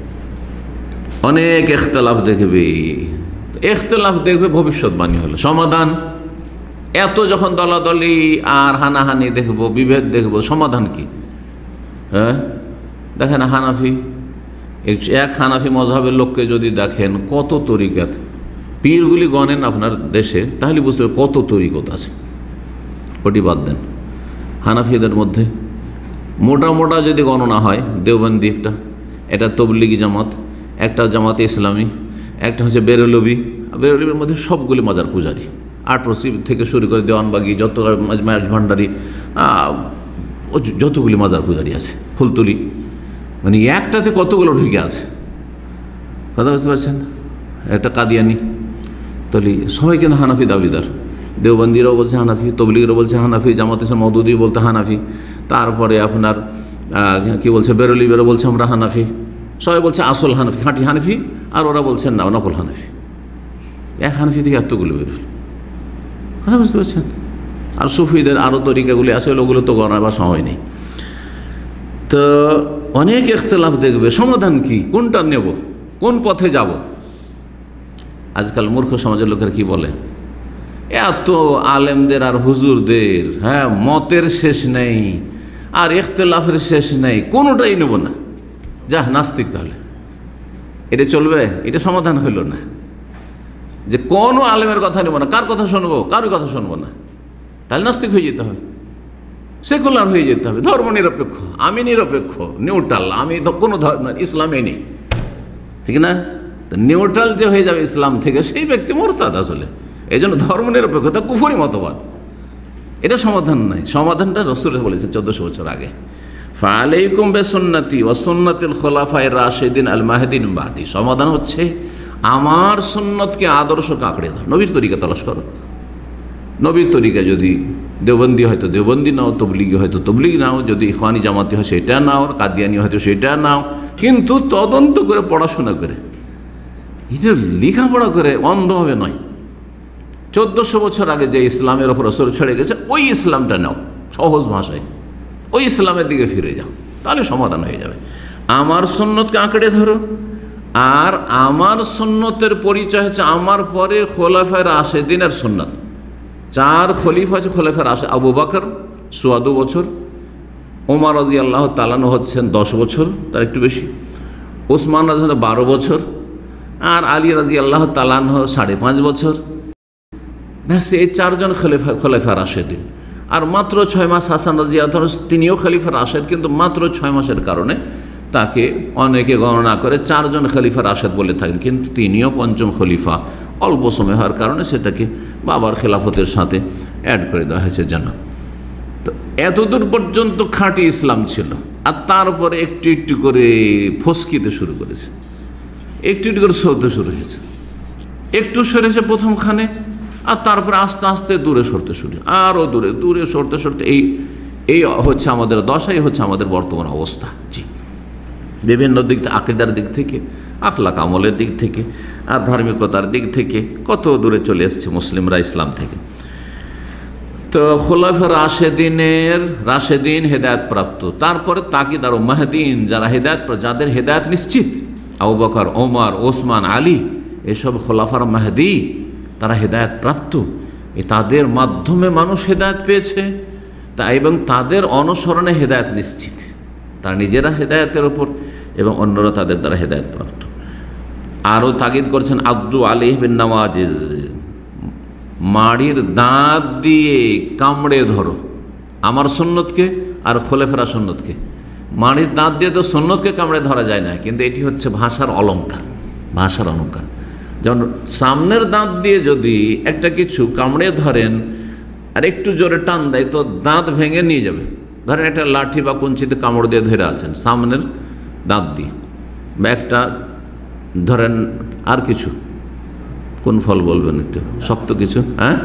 অনেক ইখতিলাফ দেখবে। ইখতিলাফ দেখবে, ভবিষ্যৎবাণী হলো সমাধান। এত যখন দলাদলি আর হানাহানি দেখবো, বিভেদ দেখবো, সমাধান কি? হ্যাঁ, দেখেন হানাফি, এক হানাফি মযহাবের লোককে যদি দেখেন কত তরিকাত, পীরগুলি গণেন আপনার দেশে, তাহলে বুঝতে হবে কত তরিকত আছে। ওটি বাদ দেন, হানাফিদের মধ্যে মোটা মোটা যদি গণনা হয়, দেওবন্দি একটা, এটা তবলিগি জামাত, একটা জামাতে ইসলামী, একটা হচ্ছে বেরলবি। বেরলবির মধ্যে সবগুলি মাজার পূজারি, আটরসি থেকে শুরু করে দেওয়ানবাগি, যত ভান্ডারি, যতগুলি মাজার পূজারি আছে, ফুলতুলি, মানে একটাতে কতগুলো ঢুকে আছে, কথা বুঝতে পারছেন? একটা কাদিয়ানি, তাহলে সবাই কিন্তু হানাফি দাবিদার। দেওবন্দিরাও বলছে হানাফি, তবলিগিরাও বলছে হানাফি, জামাত ইসলাম মওদুদি বলতে হানাফি, তারপরে আপনার কি বলছে বেরলবিরা বলছে আমরা হানাফি, সবাই বলছে আসল হানাফি, খাঁটি হানাফি, আর ওরা বলছেন না নকল হানাফি। এক হানাফি থেকে এতগুলো বেরোল, কথা বুঝতে পারছেন? আর সুফিদের আরও তরিকাগুলি আছে, ওগুলো তো গণা বা সময় নেই। তো অনেক ইখতিলাফ দেখবে, সমাধান কি? কোনটা নেব, কোন পথে যাব? আজকাল মূর্খ সমাজের লোকের কি বলে, এত আলেমদের আর হুজুরদের, হ্যাঁ, মতের শেষ নেই আর ইখতিলাফের শেষ নেই, কোনোটাই নেব না, যা নাস্তিক। তাহলে এটা চলবে? এটা সমাধান হইল না যে কোনো আলেমের কথা নেব না, কার কথা শুনবো? কারোর কথা শুনবো না, তাহলে নাস্তিক হয়ে যেতে হবে, সেকুলার হয়ে যেতে হবে, ধর্ম নিরপেক্ষ, আমি নিরপেক্ষ, নিউট্রাল, আমি কোনো ধর্ম ইসলামে নেই, ঠিক না? নিউট্রাল যে হয়ে যাবে ইসলাম থেকে, সেই ব্যক্তি মুরতাদ আসলে। এই জন্য ধর্ম নিরপেক্ষতা কুফরি মতবাদ, এটা সমাধান নাই। সমাধানটা রাসূল বলেছে চোদ্দশো বছর আগে, ফালাইকুম বিসুন্নতি ওয়া সুন্নাতিল খুলাফায়ে রাশিদিন আল মাহদিন মিন বাদি। সমাধান হচ্ছে আমার সুন্নতকে আদর্শ কাঁকড়ে ধর, নবীর তরিকা তলাশ করো। নবীর তরিকা যদি দেওবন্দি হয়তো দেওবন্দি নাও, তবলিগি হয়তো তবলিগি নাও, যদি ইখওয়ানি জামাতি হয় সেটা নাও, কাদিয়ানি হয়তো সেটা নাও, কিন্তু তদন্ত করে পড়াশোনা করে, এই যে লেখাপড়া করে অন্ধভাবে নয়। চোদ্দশো বছর আগে যে ইসলামের ওপর রাসূল ছেড়ে গেছে, ওই ইসলামটা নাও, সহজ ভাষায় ওই ইসলামের দিকে ফিরে যাও, তাহলে সমাধান হয়ে যাবে। আমার সুন্নতকে আঁকড়ে ধরো, আর আমার সুন্নতের পরিচয় হচ্ছে আমার পরে খোলাফায়ে রাশিদিনের সুন্নত। চার খলিফা আছে খোলাফায়ে রাশিদ, আবু বকর চুয়ান্ন বছর, ওমর রাদিয়াল্লাহু তাআলা আনহু হচ্ছেন দশ বছর, তার একটু বেশি, ওসমান রাদিয়াল্লাহু বারো বছর, আর আলী রাদিয়াল্লাহু তাআলা আনহু সাড়ে পাঁচ বছর। ব্যাস, এই চারজন খলিফা খোলাফায়ে রাশিদিন। আর মাত্র ছয় মাস হাসান রাদিয়াল্লাহু আনহু, তিনিও খলিফা রাশেদ, কিন্তু মাত্র ছয় মাসের কারণে তাকে অনেকে গণনা করে চারজন খলিফা রাশেদ বলে থাকেন, কিন্তু তিনিও পঞ্চম খলিফা। অল্প সময় হওয়ার কারণে সেটাকে বাবার খেলাফতের সাথে অ্যাড করে দেওয়া হয়েছে যেন। তো এতদূর পর্যন্ত খাঁটি ইসলাম ছিল, আর তারপরে একটু একটু করে ফসকিতে শুরু করেছে, একটু একটু করে সরতে শুরু হয়েছে, একটু সরেছে প্রথমখানে, আর তারপরে আস্তে আস্তে দূরে সরতে শুরু, আরও দূরে দূরে সরতে সরতে এই এই হচ্ছে আমাদের দশাই হচ্ছে আমাদের বর্তমান অবস্থা। জি, বিভিন্ন দিক থেকে, আকীদার দিক থেকে, আখলাক আমলের দিক থেকে, আর ধার্মিকতার দিক থেকে কত দূরে চলে এসছে মুসলিমরা ইসলাম থেকে। তো খোলাফা রাশেদিনের রাশেদিন হেদায়েত প্রাপ্ত, তারপরে তাকিদ আর মাহদিন যারা হেদায়েত, যাদের হেদায়েত নিশ্চিত, আবু বকর, ওমর, ওসমান, আলী, এসব খোলাফার মাহদি, তারা হেদায়েত প্রাপ্ত। এ তাদের মাধ্যমে মানুষ হেদায়েত পেয়েছে, তা এবং তাদের অনুসরণে হেদায়েত নিশ্চিত, তারা নিজেরা হেদায়েতের ওপর এবং অন্যরা তাদের দ্বারা হেদায়েত প্রাপ্ত। আরও তাকিদ করছেন আব্দু আলাইহি বিন নওয়াজিজ, মাড়ির দাঁত দিয়ে কামড়ে ধরো আমার সুন্নতকে আর খোলাফার সুন্নতকে। মাড়ির দাঁত দিয়ে তো সুন্নতকে কামড়ে ধরা যায় না, কিন্তু এটি হচ্ছে ভাষার অলঙ্কার, ভাষার অলঙ্কার। যেমন সামনের দাঁত দিয়ে যদি একটা কিছু কামড়ে ধরেন আর একটু জোরে টান দেয় তো দাঁত ভেঙে নিয়ে যাবে। ধরেন একটা লাঠি বা কঞ্চিতে কামড় দিয়ে ধরে আছেন সামনের দাঁত দিয়ে, বা একটা ধরেন আর কিছু, কোন ফল বলবেন একটু শক্ত কিছু, হ্যাঁ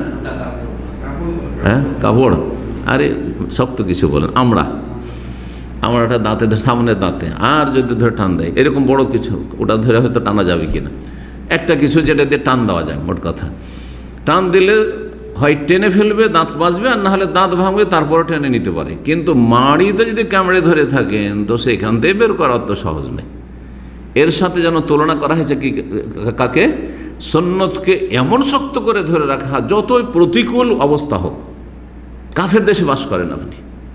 হ্যাঁ কাপড়, আরে শক্ত কিছু বলেন, আমরা আমরাটা দাঁতে সামনের দাঁতে আর যদি ধরে টান দেয় এরকম বড় কিছু, ওটা ধরে হয়তো টানা যাবে কিনা, একটা কিছু যেটা দিয়ে টান দেওয়া যায়, মোট কথা টান দিলে হয় টেনে ফেলবে, দাঁত বাঁচবে, আর না হলে দাঁত ভাঙবে, তারপরে টেনে নিতে পারে। কিন্তু মাড়িতে যদি কামড়ে ধরে থাকেন তো সেখান থেকে বের করা অত সহজ নেই। এর সাথে যেন তুলনা করা হয়েছে কি, কাকে? সুন্নতকে এমন শক্ত করে ধরে রাখা, যতই প্রতিকূল অবস্থা হোক। কাফের দেশে বাস করেন আপনি,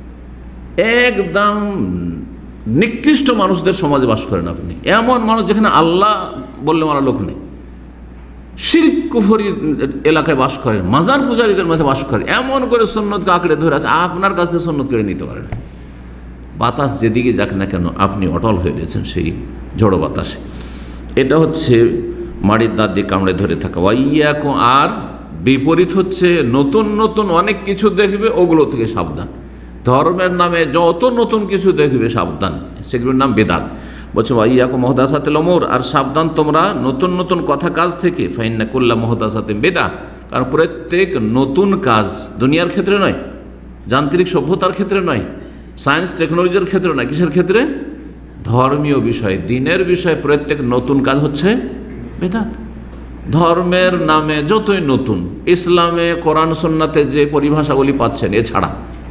একদম নিকৃষ্ট মানুষদের সমাজে বাস করেন আপনি, এমন মানুষ যেখানে আল্লাহ বললে মারা লোক নেই, শিরক কুফরি এলাকায় বাস করেন, মাজার পূজারীদের মধ্যে বাস করেন, এমন করে সুন্নতকে আঁকড়ে ধরে আছে, আপনার কাছ থেকে সুন্নত কেড়ে নিতে পারেন। বাতাস যেদিকে যাক না কেন আপনি অটল হয়ে রয়েছেন সেই ঝড়ো বাতাসে। এটা হচ্ছে মাড়ির দাঁত দিয়ে কামড়ে ধরে থাকা। ওয়াইয়াকুম, আর বিপরীত হচ্ছে নতুন নতুন অনেক কিছু দেখবে, ওগুলো থেকে সাবধান। ধর্মের নামে যত নতুন কিছু দেখবে সাবধান, সেগুলোর নাম বেদাত। বলছে ওয়াইয়াকুম মুহদাসাতিল উমুর, আর সাবধান তোমরা নতুন নতুন কথা কাজ থেকে। ফাইন্না কুল্লা মুহদাসাতিন বিদআহ, কারণ প্রত্যেক নতুন কাজ দুনিয়ার ক্ষেত্রে নয়, যান্ত্রিক সভ্যতার ক্ষেত্রে নয়, সায়েন্স টেকনোলজির ক্ষেত্রে নয়, কিসের ক্ষেত্রে? ধর্মীয় বিষয়, দিনের বিষয় প্রত্যেক নতুন কাজ হচ্ছে বেদাত। ধর্মের নামে যতই নতুন, ইসলামে কোরআন সুন্নাতে যে পরিভাষাগুলি পাচ্ছেন, এছাড়া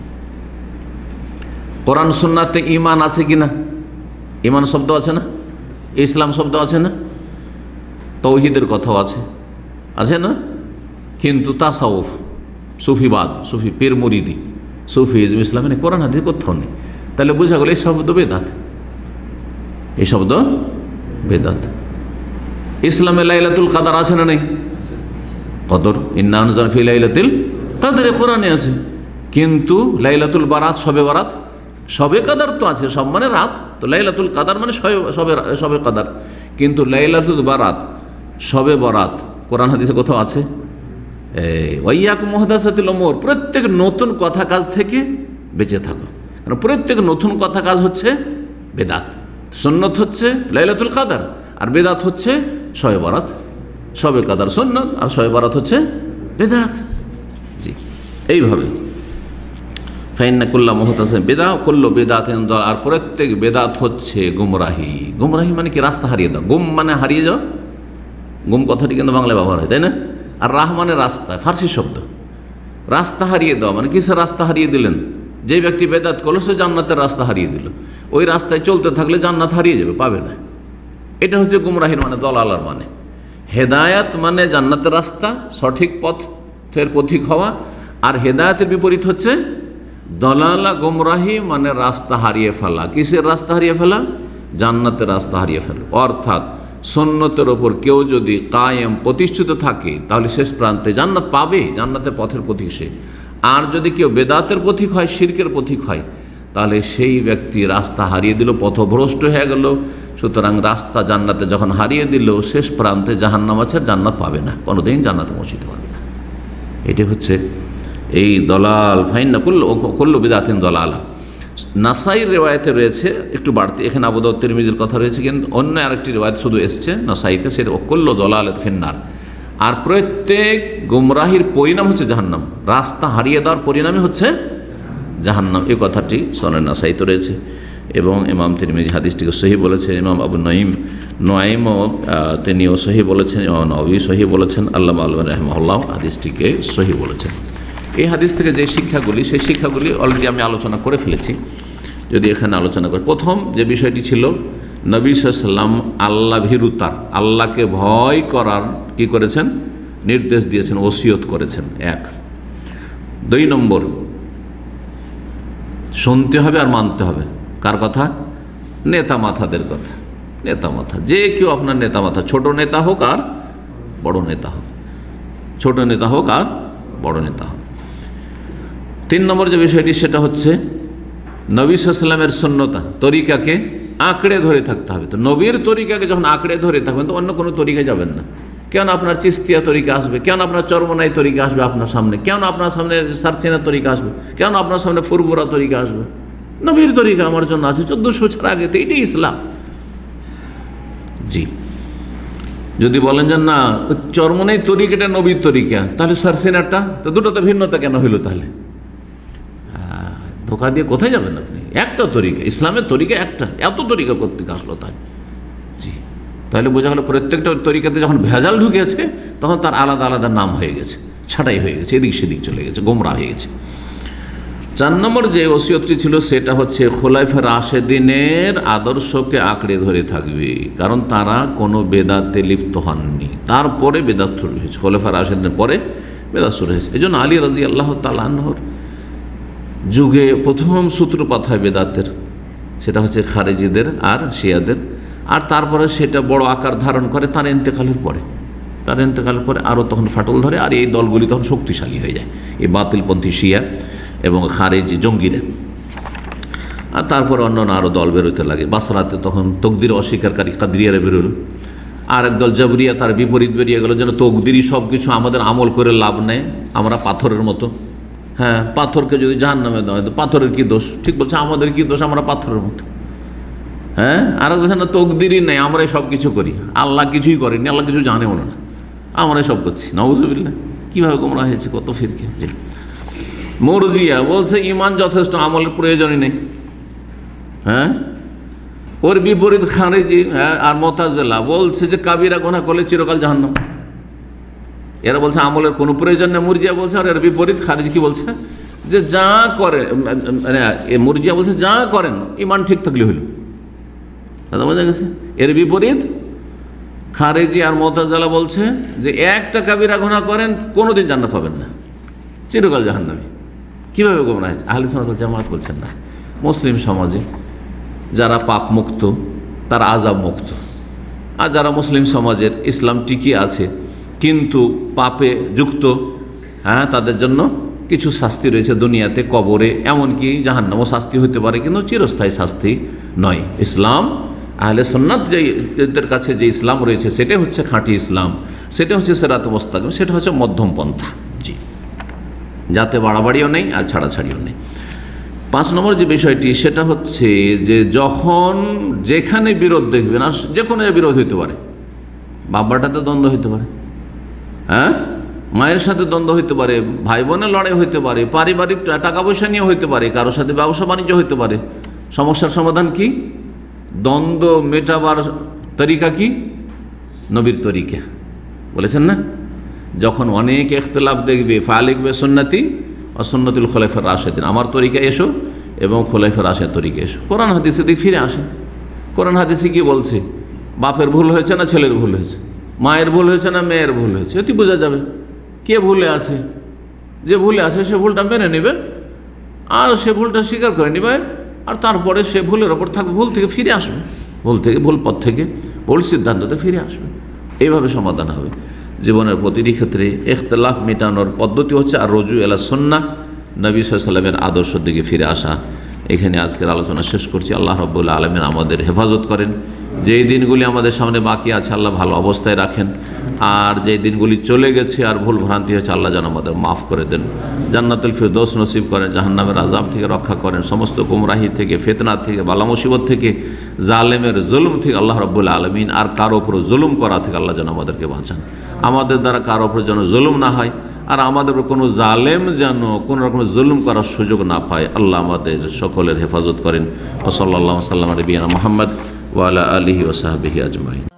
কোরআন সুন্নাতে ঈমান আছে কিনা? ঈমান শব্দ আছে না? ইসলাম শব্দ আছে না? তৌহিদের কথাও আছে, আছে না? কিন্তু তাসাউফ, সুফিবাদ, সুফি পীর মুরিদি, সুফিজম ইসলামে নেই, কোরআন হাদিস কোথাও নেই। তাহলে বোঝা গেল এই শব্দ বেদাত, এই শব্দ বেদাত। ইসলামে লাইলাতুল কাদার আছে না নেই? কদর, ইন্না আনজালনা ফি লাইলাতিল কাদর কোরআনে আছে, কিন্তু লাইলাতুল বারাত, শবে বারাত, শবে কাদার তো আছে, সব মানে রাত, তো লাইলাতুল কাদার মানে শবে শবে কাদার, কিন্তু লাইলাতুল বারাত, শবে বরাত কোরআন হাদিসে কোথাও আছে? ওয়াইয়াকুম মুহদাসাতিল উমুর, প্রত্যেক নতুন কথা কাজ থেকে বেঁচে থাকো, কারণ প্রত্যেক নতুন কথা কাজ হচ্ছে বেদাত। সুন্নত হচ্ছে লাইলাতুল কাদার, আর বেদাত হচ্ছে শবে বরাত। শবে কাদার সুন্নত, আর শবে বরাত হচ্ছে বেদাত। জি, এইভাবে ফাইন্না কুল্লা মুহদাসাতিন বিদআহ কুল্লু বিদআতিন দালালাহ, আর প্রত্যেক বেদাত হচ্ছে গুমরাহি। গুমরাহি মানে কি? রাস্তা হারিয়ে দাও। গুম মানে হারিয়ে যাও, গুম কথাটি কিন্তু বাংলায় ব্যবহার হয়, তাই না? আর রাহ মানে রাস্তা, ফার্সি শব্দ। রাস্তা হারিয়ে দেওয়া মানে কিসের রাস্তা হারিয়ে দিলেন? যে ব্যক্তি বেদাত করলো সে জান্নাতের রাস্তা হারিয়ে দিল, ওই রাস্তায় চলতে থাকলে জান্নাত হারিয়ে যাবে, পাবে না। এটা হচ্ছে গুমরাহির মানে, দলালার মানে। হেদায়াত মানে জান্নাতের রাস্তা, সঠিক পথের পথিক হওয়া, আর হেদায়াতের বিপরীত হচ্ছে দলালা, গুমরাহি মানে রাস্তা হারিয়ে ফেলা। কিসের রাস্তা হারিয়ে ফেলা? জান্নাতের রাস্তা হারিয়ে ফেলা। অর্থাৎ সুন্নতের ওপর কেউ যদি কায়েম প্রতিষ্ঠিত থাকে তাহলে শেষ প্রান্তে জান্নাত পাবে, জান্নাতের পথের পথিক সে। আর যদি কেউ বেদাতের পথিক হয়, শিরকের পথিক হয়, তাহলে সেই ব্যক্তি রাস্তা হারিয়ে দিল, পথভ্রষ্ট হয়ে গেল। সুতরাং রাস্তা জান্নাতে যখন হারিয়ে দিল, শেষ প্রান্তে জাহান্নাম আছে, জান্নাত পাবে না, কোনোদিন জান্নাতে পৌঁছতে পারবে না। এটি হচ্ছে এই দলাল। ফাইন্না কুল্লু কুল্লু বিদআতিন দালালাহ। নাসাইর রেওয়ায়েতে রয়েছে একটু বাড়তি, এখানে আবু দাউদ তিরমিজির কথা রয়েছে, কিন্তু অন্য আরেকটি রেওয়ায়েত শুধু এসছে নাসাইতে, সেটা কুল্লু দালালাতিন ফিন্নার। আর প্রত্যেক গুমরাহির পরিণাম হচ্ছে জাহান্নাম, রাস্তা হারিয়ে দেওয়ার পরিণামই হচ্ছে জাহান্নাম। এই কথাটি সুনান নাসাইতে রয়েছে এবং ইমাম তিরমিজি হাদিসটিকে সহি বলেছেন। ইমাম আবু নঈম নোয়াইমও তিনিও সহি বলেছেন, ইমাম নবী সহি বলেছেন, আল্লামা আলবানী রাহিমাহুল্লাহ হাদিসটিকে সহি বলেছেন। এই হাদিস থেকে যে শিক্ষাগুলি, সেই শিক্ষাগুলি অলরেডি আমি আলোচনা করে ফেলেছি, যদি এখানে আলোচনা করি। প্রথম যে বিষয়টি ছিল, নবী সাল্লাল্লাহু আলাইহি ওয়াসাল্লাম আল্লাহ ভীরুতার, আল্লাহকে ভয় করার কি করেছেন, নির্দেশ দিয়েছেন, ওসিয়ত করেছেন। এক। দুই নম্বর, শুনতে হবে আর মানতে হবে। কার কথা? নেতা মাথাদের কথা। নেতা মাথা, যে কেউ আপনার নেতা মাথা, ছোট নেতা হোক আর বড় নেতা হোক, ছোট নেতা হোক আর বড় নেতা হোক। তিন নম্বর যে বিষয়টি, সেটা হচ্ছে নবী সাল্লাল্লাহু আলাইহি ওয়াসাল্লামের সুন্নতা, তরিকাকে আঁকড়ে ধরে থাকতে হবে। তো নবীর তরিকাকে যখন আঁকড়ে ধরে থাকবেন, তো অন্য কোনো তরিকায় যাবেন না। কেন আপনার চিস্তিয়া তরিকা আসবে, কেন আপনার চরমনাই তরিকা আসবে আপনার সামনে, কেন আপনার সামনে সারসিনার তরিকা আসবে, কেন আপনার সামনে ফুরফুরা তরিকা আসবে? নবীর তরিকা আমার জন্য আছে চোদ্দশো বছর আগে, তো এটাই ইসলাম। জি, যদি বলেন যে না চরমনাই তরিকাটা নবীর তরিকা, তাহলে সারসিনারটা, তো দুটো তো ভিন্নতা কেন হইল? তাহলে ধোকা দিয়ে কোথায় যাবেন আপনি? একটা তরিকা, ইসলামের তরিকা একটা, এত তরিকা করতে আসলো তাই। জি, তাহলে বোঝা গেল প্রত্যেকটা তরিকাতে যখন ভেজাল ঢুকেছে, তখন তার আলাদা আলাদা নাম হয়ে গেছে, ছাঁটাই হয়ে গেছে, এদিক সেদিক চলে গেছে, গোমরা হয়ে গেছে। চার নম্বর যে ওসিয়তটি ছিল, সেটা হচ্ছে খোলাফা রাশেদিনের আদর্শকে আঁকড়ে ধরে থাকবে, কারণ তারা কোনো বেদাতে লিপ্ত হননি। তারপরে বেদাত শুরু হয়েছে, খোলাফা রাশেদিনের পরে বেদাত শুরু হয়েছে। এই জন্য আলী রাদিয়াল্লাহু তাআলা আনহুর যুগে প্রথম সূত্রপাত হয় বেদাতের, সেটা হচ্ছে খারেজিদের আর শিয়াদের। আর তারপরে সেটা বড় আকার ধারণ করে তার ইন্তেকালের পরে। তার ইন্তেকালের পরে আরও তখন ফাটল ধরে, আর এই দলগুলি তখন শক্তিশালী হয়ে যায়, এই বাতিলপন্থী শিয়া এবং খারেজি জঙ্গিরা। আর তারপরে অন্যান্য আরও দল বেরোতে লাগে। বাসরাতে তখন তকদির অস্বীকারী কাদরিয়ারা বেরোলো, আর একদল জাবরিয়া তার বিপরীত বেরিয়ে গেল, যেন তকদিরই সব কিছু, আমাদের আমল করে লাভ নেই, আমরা পাথরের মতো। হ্যাঁ, পাথরকে যদি জাহান্নামে দেওয়া হয় তো পাথরের কী দোষ? ঠিক বলছে, আমাদের কী দোষ, আমরা পাথরের মতো। হ্যাঁ, আর বলছে না তকদিরই নেই, আমরাই সব কিছু করি, আল্লাহ কিছুই করেনি, আল্লাহ কিছু জানেও না, আমরাই সব করছি। নাউজুবিল্লাহ, কীভাবে গোমরা হয়েছে কত ফিরকে। যে মুরজিয়া বলছে ঈমান যথেষ্ট, আমলের প্রয়োজনই নেই। হ্যাঁ, ওর বিপরীত খারেজি আর মুতাজিলা বলছে যে কাবিরা গুনাহ করলে চিরকাল জাহান্নাম। এরা বলছে আমলের কোনো প্রয়োজন নেই, মুরজিয়া বলছে। আর এর বিপরীত খারিজ কি বলছে, যে যা করে, মানে মুরজিয়া বলছে যা করেন ঈমান ঠিক থাকলে হইল। কথা বোঝা গেছে? এর বিপরীত খারেজি আর মুতাজিলা বলছে যে একটা কাবিরা গুনাহ করেন কোনোদিন জান্নাত পাবেন না, চিরকাল জাহান্নামী। কীভাবে গোমরাহ হয়েছে? আহলে সুন্নাত ওয়াল জামাত বলছেন না, মুসলিম সমাজে যারা পাপ মুক্ত তারা আযাব মুক্ত, আর যারা মুসলিম সমাজের ইসলাম টিকিয়ে আছে কিন্তু পাপে যুক্ত, হ্যাঁ, তাদের জন্য কিছু শাস্তি রয়েছে দুনিয়াতে, কবরে, এমনকি জাহান্নামও শাস্তি হতে পারে, কিন্তু চিরস্থায়ী শাস্তি নয়। ইসলাম আহলে সুন্নাত যেদের কাছে যে ইসলাম রয়েছে সেটা হচ্ছে খাঁটি ইসলাম, সেটা হচ্ছে সিরাত মুস্তাকিম, সেটা হচ্ছে মধ্যম পন্থা। জি, যাতে বাড়াবাড়িও নেই আর ছাড়াছাড়িও নেই। পাঁচ নম্বর যে বিষয়টি, সেটা হচ্ছে যে যখন যেখানে বিরোধ দেখবেন, আর যে কোনো বিরোধ হইতে পারে, বাবাটাতে দ্বন্দ্ব হইতে পারে, হ্যাঁ, মায়ের সাথে দ্বন্দ্ব হইতে পারে, ভাই বোনের লড়াই হইতে পারে, পারিবারিক টাকা পয়সা নিয়ে হইতে পারে, কারোর সাথে ব্যবসা বাণিজ্য হইতে পারে। সমস্যার সমাধান কি? দ্বন্দ্ব মেটাবার তরিকা কি? নবীর তরিকা। বলেছেন না, যখন অনেক ইখতিলাফ দেখবে, ফালিকবে সুন্নতি ও সুন্নতুল খোলাফা রাশেদিন, আমার তরিকা এসো এবং খোলাফা রাশেদ তরিকা এসো। কোরআন হাদিসে দিকে ফিরে আসে। কোরআন হাদিসে কি বলছে? বাপের ভুল হয়েছে না ছেলের ভুল হয়েছে, মায়ের ভুল হয়েছে না মেয়ের ভুল হয়েছে, এটি বোঝা যাবে কে ভুলে আছে। যে ভুলে আছে সে ভুলটা মেনে নেবে, আর সে ভুলটা স্বীকার করে নেবে, আর তারপরে সে ভুলের ওপর থাকবে, ভুল থেকে ফিরে আসবে, ভুল থেকে ভুল পথ থেকে ভুল সিদ্ধান্ততে ফিরে আসবে। এইভাবে সমাধান হবে। জীবনের প্রতিটি ক্ষেত্রে ইখতিলাফ মেটানোর পদ্ধতি হচ্ছে আর রজু এলা সুন্নাহ, নবী সাল্লাল্লাহু আলাইহি ওয়াসাল্লামের আদর্শের দিকে ফিরে আসা। এখানে আজকের আলোচনা শেষ করছি। আল্লাহ রাব্বুল আলামিন আমাদের হেফাজত করেন, যেই দিনগুলি আমাদের সামনে বাকি আছে আল্লাহ ভালো অবস্থায় রাখেন, আর যেই দিনগুলি চলে গেছে আর ভুল ভ্রান্তি হয়েছে আল্লাহ যেন আমাদের মাফ করে দেন, জান্নাতুল ফিরদৌস নসিব করেন, জাহান্নামের আযাব থেকে রক্ষা করেন, সমস্ত গুমরাহি থেকে, ফিতনা থেকে, বালা মুসিবত থেকে, জালেমের জুলুম থেকে আল্লাহ রাব্বুল আলামিন, আর কারো উপর জুলুম করা থেকে আল্লাহ যেন আমাদেরকে বাঁচান। আমাদের দ্বারা কারো উপর যেন জুলুম না হয়, আর আমাদের উপর কোনো জালেম যেন কোনো রকম জুলুম করার সুযোগ না পায়। আল্লাহ আমাদের সকলের হেফাজত করেন। ওয়া সাল্লাল্লাহু আলা নবিয়িনা মুহাম্মদ ওয়া আলা আলিহি ওয়া সাহবিহি আজমাইন।